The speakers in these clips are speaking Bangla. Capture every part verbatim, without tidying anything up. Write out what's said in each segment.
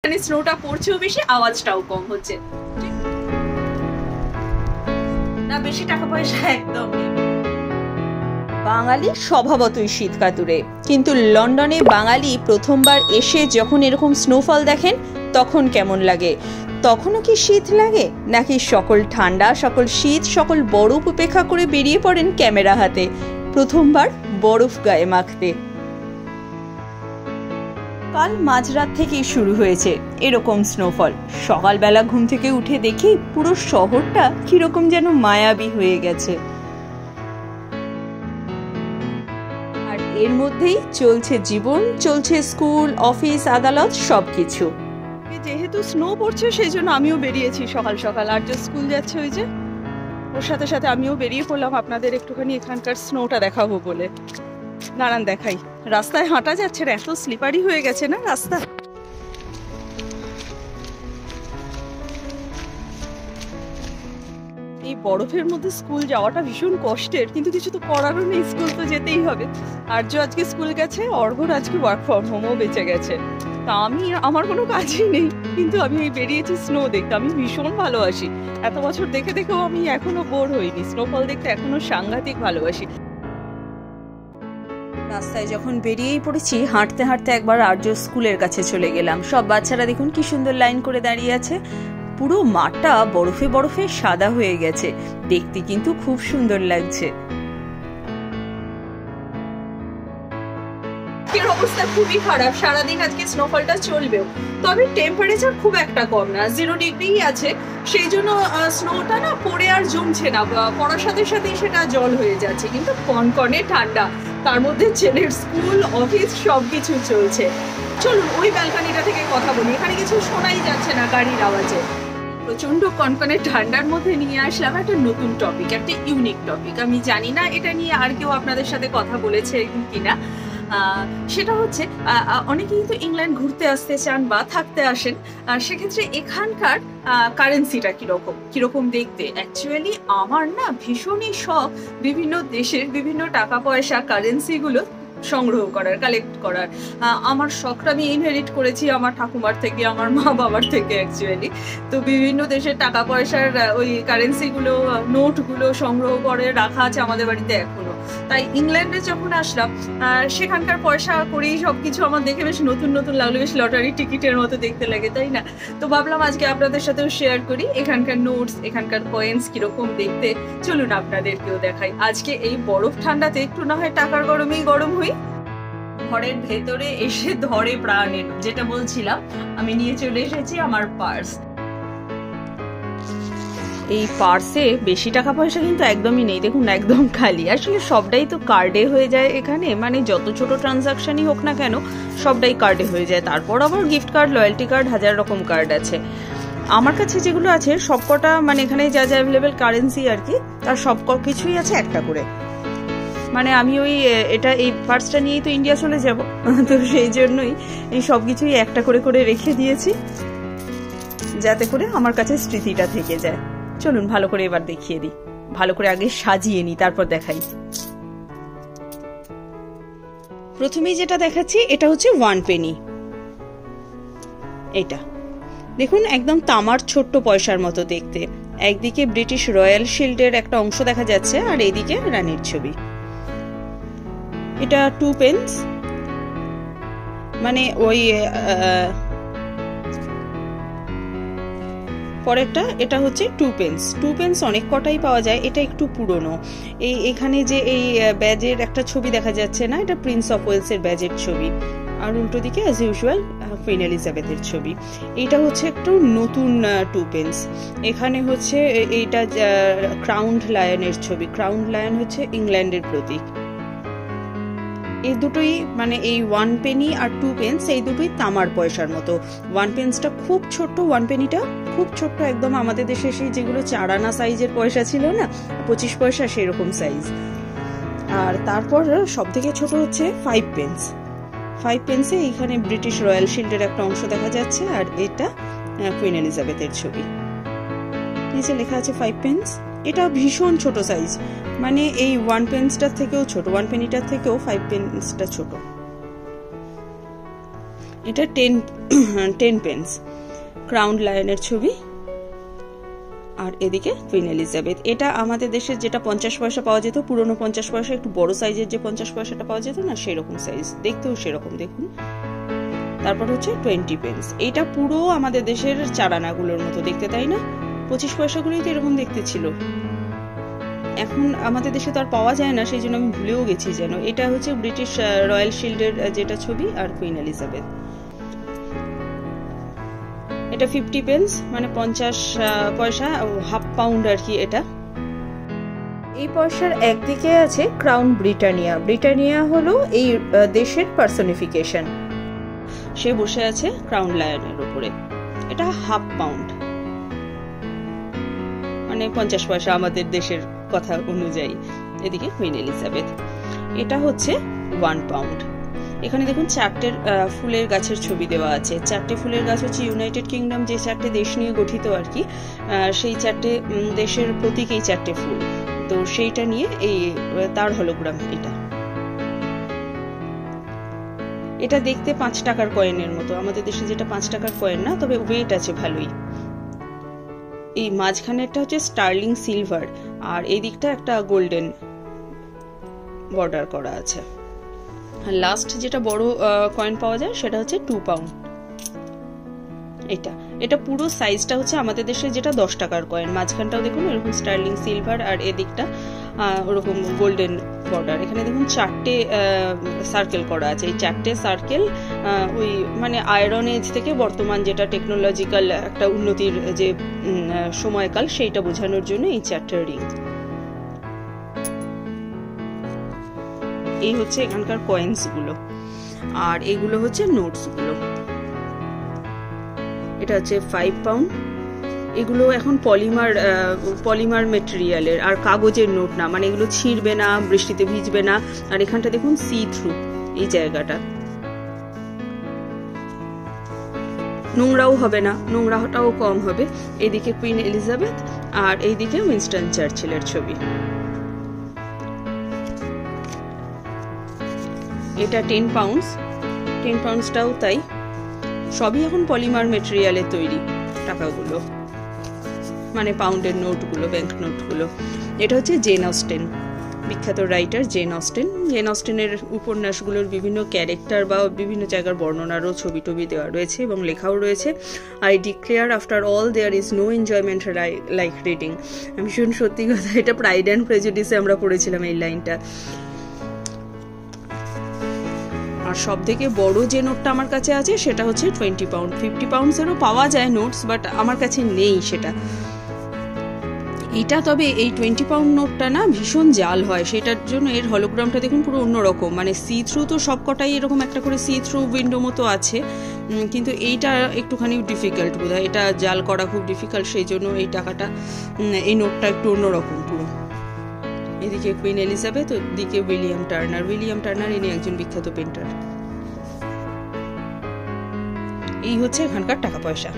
এখানে স্নোটা পড়ছেও বেশি, আওয়াজটাও কম হচ্ছে। না বেশি টাকা পয়সা একদম নেই। বাঙালি স্বভাবতই শীত কাতুরে, কিন্তু লন্ডনে বাঙালি প্রথমবার এসে যখন এরকম স্নোফল দেখেন তখন কেমন লাগে? তখনও কি শীত লাগে, নাকি সকল ঠান্ডা সকল শীত সকল বরফ উপেক্ষা করে বেরিয়ে পড়েন ক্যামেরা হাতে প্রথমবার বরফ গায়ে মাখতে? কাল মাঝরাত থেকেই শুরু হয়েছে এরকম স্নোফল। সকালবেলা ঘুম থেকে উঠে দেখি পুরো শহরটা কিরকম যেন মায়াবী হয়ে গেছে। আর এর মধ্যেই চলছে জীবন, চলছে স্কুল, অফিস, আদালত সবকিছু। যেহেতু স্নো পড়ছে সেই জন্য আমিও বেরিয়েছি সকাল সকাল। আর যে স্কুল যাচ্ছে ওই যে, ওর সাথে সাথে আমিও বেরিয়ে পড়লাম আপনাদের একটুখানি এখানকার স্নোটা দেখাবো বলে। নারায়ণ দেখাই, রাস্তায় হাঁটা যাচ্ছে না, এত স্লিপারি হয়ে গেছে না রাস্তা। এই বরফের মধ্যে স্কুল যাওয়াটা ভীষণ কষ্টের, কিন্তু কিছু তো করারও নেই, স্কুল তো যেতেই হবে। আর্য আজকে স্কুল গেছে, অর্ঘর আজকে ওয়ার্ক ফ্রম হোমও বেঁচে গেছে। তা আমি, আমার কোনো কাজই নেই, কিন্তু আমি বেরিয়েছি স্নো দেখতে। আমি ভীষণ ভালোবাসি, এত বছর দেখে দেখেও আমি এখনো বোর হইনি। স্নোফল দেখতে এখনো সাংঘাতিক ভালোবাসি। রাস্তায় যখন বেরিয়েই পড়েছি, হাঁটতে হাঁটতে একবার আর্য স্কুলের কাছে চলে গেলাম। সব বাচ্চারা দেখুন কি সুন্দর লাইন করে দাঁড়িয়ে আছে। পুরো মাঠটা বরফে বরফে সাদা হয়ে গেছে, দেখতে কিন্তু খুব সুন্দর লাগছে। অবস্থা খুবই খারাপ, সারাদিন আজকে স্নোফলটা চলবেও, তবে টেম্পারেচার খুব একটা কম না, জিরো ডিগ্রি আছে। সেই জন্য স্নোটা না পড়ে আর জমছে না, পড়ার সাথে সাথেই সেটা জল হয়ে যাচ্ছে, কিন্তু কনকনে ঠান্ডা। তার মধ্যে ছেলের স্কুল, অফিস সবকিছু চলছে। চলুন ওই ব্যালকনিটা থেকে কথা বলি, এখানে কিছু শোনাই যাচ্ছে না গাড়ির আওয়াজে। প্রচন্ড কনকনে ঠান্ডার মধ্যে নিয়ে আসলাম একটা নতুন টপিক, একটা ইউনিক টপিক। আমি জানি না এটা নিয়ে আর কেউ আপনাদের সাথে কথা বলেছে কিনা। সেটা হচ্ছে অনেকে কিন্তু ইংল্যান্ড ঘুরতে আসতে চান বা থাকতে আসেন, সেক্ষেত্রে এখানকার কারেন্সিটা কিরকম কিরকম দেখতে। অ্যাকচুয়ালি আমার না ভীষণই শখ বিভিন্ন দেশের বিভিন্ন টাকা পয়সা কারেন্সিগুলো সংগ্রহ করার, কালেক্ট করার। আমার শখটা আমি ইনহেরিট করেছি আমার ঠাকুমার থেকে, আমার মা বাবার থেকে অ্যাকচুয়ালি। তো বিভিন্ন দেশের টাকা পয়সার ওই কারেন্সিগুলো, নোটগুলো সংগ্রহ করে রাখা আছে আমাদের বাড়িতে এখনো। তাই ইংল্যান্ডে যখন আসলাম, সেখানকার পয়সা করেই সবকিছু আমার দেখে বেশ নতুন নতুন লাগলো, বেশ লটারি টিকিটের মতো দেখতে লাগে, তাই না? তো ভাবলাম আজকে আপনাদের সাথেও শেয়ার করি এখানকার নোটস, এখানকার কয়েন্স কিরকম দেখতে। চলুন আপনাদেরকেও দেখাই। আজকে এই বরফ ঠান্ডাতে একটু না হয় টাকার গরমেই গরম হই। ঘরের ভেতরে এসে ধরে প্রাণ এলো, যেটা বলছিলাম, আমি নিয়ে চলে এসেছি আমার পার্স। এই পার্সে বেশি টাকা পয়সা কিন্তু একদমই নেই, দেখুন একদম খালি। আসলে সবটাই তো কার্ডে হয়ে যায় এখানে, মানে যত ছোট ট্রানজাকশনই হোক না কেন সবটাই কার্ডে হয়ে যায়। তারপর আবার গিফট কার্ড, লয়্যালটি কার্ড, হাজার রকম কার্ড আছে। আমার কাছে যেগুলো আছে সবকটা, মানে এখানে যা যা অ্যাভেলেবেল কারেন্সি আর কি, তার সব কিছুই আছে একটা করে। মানে আমি ওই এটা এই পার্সটা নিয়েই তো ইন্ডিয়া চলে যাব, তো সেই জন্যই এই সব কিছুই একটা করে করে রেখে দিয়েছি, যাতে করে আমার কাছে স্মৃতিটা থেকে যায়। চলুন ভালো করে এবার দেখিয়ে দিই, ভালো করে আগে সাজিয়ে নিই তারপর দেখাই। প্রথমেই যেটা দেখাচ্ছি এটা হচ্ছে ওয়ান পেনি। এটা দেখুন একদম তামার ছোট্ট পয়সার মতো দেখতে। একদিকে ব্রিটিশ রয়্যাল শিল্ডের একটা অংশ দেখা যাচ্ছে, আর এইদিকে রানীর ছবি। এটা টু পেন্স, মানে ওই পরেরটা এটা হচ্ছে টু পেন্স। টু পেন্স অনেক কটাই পাওয়া যায়, এটা একটু পুরনো। এই এখানে যে এই ব্যাজের একটা ছবি দেখা যাচ্ছে না, এটা প্রিন্স অফ ওয়েলসের ব্যাজের ছবি, আর উল্টো দিকে অ্যাজ ইউজুয়াল কুইন এলিজাবেথের ছবি। এইটা হচ্ছে একটু নতুন টু পেন্স। এখানে হচ্ছে এইটা ক্রাউন্ড লায়নের ছবি। ক্রাউন্ড লায়ন হচ্ছে ইংল্যান্ডের প্রতীক। এই দুটোই মানে এই ওয়ান পেনি আর টু পেন্স এই দুটোই তামার পয়সার মতো। ওয়ান পেন্সটা খুব ছোট্ট, ওয়ান পেনিটা খুব ছোট্ট, একদম আমাদের দেশে সেই যেগুলো চার আনা সাইজের পয়সা ছিল না, পঁচিশ পয়সা, সেরকম সাইজ। আর তারপর সব থেকে ছোট হচ্ছে ফাইভ পেন্স। ফাইভ পেন্সে এইখানে ব্রিটিশ রয়্যাল শিল্ডের একটা অংশ দেখা যাচ্ছে, আর এটা কুইন এলিজাবেথের ছবি। নিচে লেখা আছে ফাইভ পেন্স। এটা ভীষণ ছোট সাইজ, মানে এই ওয়ান পেন্সটার থেকেও ছোট, ওয়ান পেনিটার থেকেও ফাইভ পেন্সটা ছোট। এটা টেন টেন পেন্স, ক্রাউন লায়নের ছবি। আর এদিকে কুইন এলিজাবেথ। এটা আমাদের দেশের যেটা পঞ্চাশ পয়সা পাওয়া যেত, পুরনো পঞ্চাশ পয়সা, একটু বড় সাইজের যে পঞ্চাশ পয়সাটা পাওয়া যেত না, সেরকম সাইজ, দেখতেও সেরকম দেখুন। তারপর হচ্ছে টোয়েন্টি পেন্স। এটা পুরো আমাদের দেশের চারানাগুলোর মতো দেখতে, তাই না? পঁচিশ পয়সাগুলোই তো এরকম দেখতে ছিল। এখন আমাদের দেশে তো আর পাওয়া যায় না, সেই জন্য আমি ভুলেও গেছি যেন। এটা হচ্ছে ব্রিটিশ রয়্যাল শিল্ডের যেটা ছবি, আর কুইন এলিজাবেথ। এটা ফিফটি পেন্স, মানে পঞ্চাশ পয়সা, হাফ পাউন্ড আর কি এটা। এই পয়সার একদিকে আছে ক্রাউন ব্রিটানিয়া। ব্রিটানিয়া হলো এই দেশের পার্সনিফিকেশন। সে বসে আছে ক্রাউন লায়নের উপরে। এটা হাফ পাউন্ড, মানে পঞ্চাশ পয়সা আমাদের দেশের কথা অনুযায়ী। এদিকে কুইন এলিজাবেথ। এটা হচ্ছে ওয়ান পাউন্ড। এখানে দেখুন চারটে ফুলের গাছের ছবি দেওয়া আছে। চারটে ফুলের গাছ হচ্ছে ইউনাইটেড কিংডম, যে চারটে দেশ নিয়ে গঠিত আর কি, সেই চারটে দেশের প্রতীক এই চারটে ফুল। তো সেইটা নিয়ে এই তার হলোগ্রাম এটা। এটা দেখতে পাঁচ টাকার কয়েনের মতো, আমাদের দেশে যেটা পাঁচ টাকার কয়েন না, তবে ওয়েট আছে ভালোই। এই মাঝখানেরটা হচ্ছে স্টার্লিং সিলভার, আর এই দিকটা একটা গোল্ডেন বর্ডার করা আছে। লাস্ট যেটা বড় কয়েন পাওয়া যায় সেটা হচ্ছে টু পাউন্ড। এটা এটা পুরো সাইজটা হচ্ছে আমাদের দেশে যেটা দশ টাকার কয়েন। মাঝখানটাও দেখুন এরকম স্টার্লিং সিলভার, আর এদিকটা ওরকম গোল্ডেন বর্ডার। এখানে দেখুন চারটে সার্কেল করা আছে। এই চারটে সার্কেল ওই মানে আয়রন এজ থেকে বর্তমান যেটা টেকনোলজিক্যাল একটা উন্নতির যে সময়কাল, সেইটা বোঝানোর জন্য এই চারটে রিং। এই হচ্ছে এখানকার কয়েন্স গুলো, আর এগুলো হচ্ছে নোটস গুলো। এটা হচ্ছে ফাইভ পাউন্ড। এগুলো এখন পলিমার পলিমার মেটেরিয়ালের, আর কাগজের নোট না, মানে এগুলো ছিঁড়বে না, বৃষ্টিতে ভিজবে না। আর এখানটা দেখুন সি থ্রু, এই জায়গাটা নোংরাও হবে না, নোংরাটাও কম হবে। এইদিকে কুইন এলিজাবেথ, আর এইদিকে উইনস্টন চার্চিলের ছবি। এটা টেন পাউন্ডস। টেন পাউন্ডসটাও তাই, সবই এখন পলিমার মেটেরিয়ালের তৈরি টাকাগুলো, মানে পাউন্ডের নোটগুলো, ব্যাংক নোটগুলো। এটা হচ্ছে জেন অস্টেন, বিখ্যাত রাইটার জেন অস্টেন। জেন অস্টেনের উপন্যাসগুলোর বিভিন্ন ক্যারেক্টার বা বিভিন্ন জায়গার বর্ণনারও ছবি টবি দেওয়া রয়েছে এবং লেখাও রয়েছে। I declare after all there is no enjoyment like reading. ভীষণ সত্যি কথা, এটা প্রাইড অ্যান্ড প্রেজুডিসে আমরা পড়েছিলাম এই লাইনটা। আর সব থেকে বড় যে নোটটা আমার কাছে আছে সেটা হচ্ছে টোয়েন্টি পাউন্ড। ফিফটি পাউন্ডসেরও পাওয়া যায় নোটস, বাট আমার কাছে নেই সেটা। এটা তবে এই টোয়েন্টি পাউন্ড নোটটা না ভীষণ জাল হয়, সেটার জন্য এর হলোগ্রামটা দেখুন পুরো অন্যরকম, মানে সি থ্রু তো সব কটাই এরকম একটা করে সি থ্রু উইন্ডো মতো আছে, কিন্তু এইটা একটুখানি ডিফিকাল্ট বোধ হয়, এটা জাল করা খুব ডিফিকাল্ট, সেই জন্য এই টাকাটা এই নোটটা একটু অন্যরকম পুরো। এদিকে কুইন এলিজাবেথ, ওদিকে উইলিয়াম টার্নার। উইলিয়াম টার্নার ইনি একজন বিখ্যাত পেন্টার। এই হচ্ছে এখানকার টাকা পয়সা।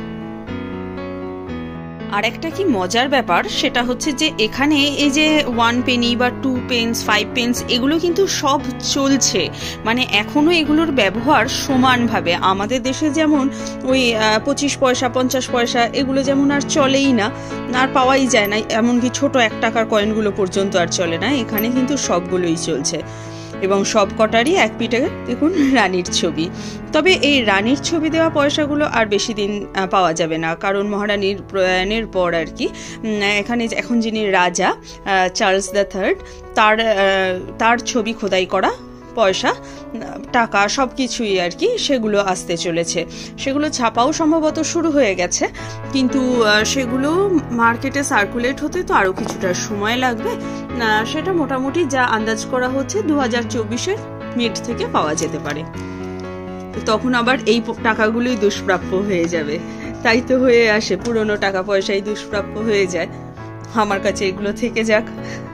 আর একটা কি মজার ব্যাপার সেটা হচ্ছে যে এখানে এই যে ওয়ান পেনি বা টু পেন্স, ফাইভ পেন্স, এগুলো কিন্তু সব চলছে, মানে এখনো এগুলোর ব্যবহার সমানভাবে। আমাদের দেশে যেমন ওই পঁচিশ পয়সা, পঞ্চাশ পয়সা এগুলো যেমন আর চলেই না, আর পাওয়াই যায় না, এমনকি ছোট এক টাকার কয়েনগুলো পর্যন্ত আর চলে না। এখানে কিন্তু সবগুলোই চলছে, এবং সব কটারই এক পিঠে দেখুন রানীর ছবি। তবে এই রানীর ছবি দেওয়া পয়সাগুলো আর বেশি দিন পাওয়া যাবে না, কারণ মহারানীর প্রয়াণের পর আর কি এখানে এখন যিনি রাজা চার্লস দ্য থার্ড, তার তার ছবি খোদাই করা পয়সা, টাকা, সব কিছুই আর কি সেগুলো আসতে চলেছে। সেগুলো ছাপাও সম্ভবত শুরু হয়ে গেছে, কিন্তু সেগুলো মার্কেটে সার্কুলেট হতে তো আরও কিছুটা সময় লাগবে। সেটা মোটামুটি যা আন্দাজ করা হচ্ছে দু হাজার চব্বিশের মিড থেকে পাওয়া যেতে পারে। তখন আবার এই টাকাগুলোই দুষ্প্রাপ্য হয়ে যাবে, তাই তো হয়ে আসে, পুরনো টাকা পয়সাই দুষ্প্রাপ্য হয়ে যায়। আমার কাছে এগুলো থেকে যাক।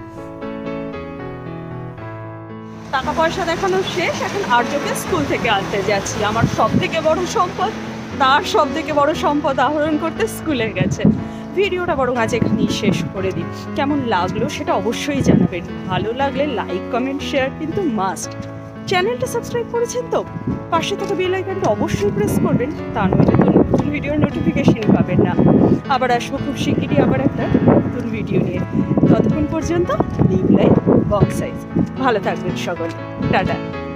টাকা পয়সা দেখানো শেষ, এখন আর্যকে স্কুল থেকে আনতে যাচ্ছি। আমার সব থেকে বড় সম্পদ, তার সব থেকে বড় সম্পদ আহরণ করতে স্কুলে গেছে। ভিডিওটা বরং আজ এখানেই শেষ করে দিই। কেমন লাগলো সেটা অবশ্যই জানাবেন, ভালো লাগলে লাইক, কমেন্ট, শেয়ার কিন্তু মাস্ট। চ্যানেলটা সাবস্ক্রাইব করেছেন তো? পাশে থাকা বেল আইকনটা অবশ্যই প্রেস করবেন, তা নইলে তো নতুন ভিডিওর নোটিফিকেশন পাবেন না। আবার আসবো খুব শিগগিরই আবার একটা নতুন ভিডিও নিয়ে। ততক্ষণ পর্যন্ত লিভ লাইফ বং সাইজ। ভালো থাকবেন সকল, টাটা।